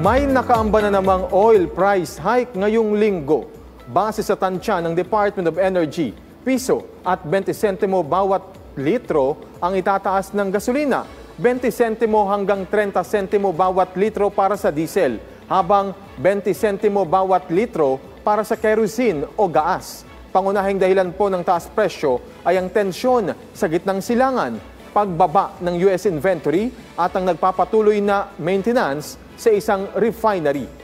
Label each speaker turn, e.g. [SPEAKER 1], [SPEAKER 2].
[SPEAKER 1] May nakaamba na namang oil price hike ngayong linggo. Base sa tansya ng Department of Energy, piso at 20 sentimo bawat litro ang itataas ng gasolina. 20 sentimo hanggang 30 sentimo bawat litro para sa diesel, habang 20 sentimo bawat litro para sa kerosene o gaas. Pangunahing dahilan po ng taas presyo ay ang tensyon sa gitnang silangan, pagbaba ng US inventory at ang nagpapatuloy na maintenance sa isang refinery.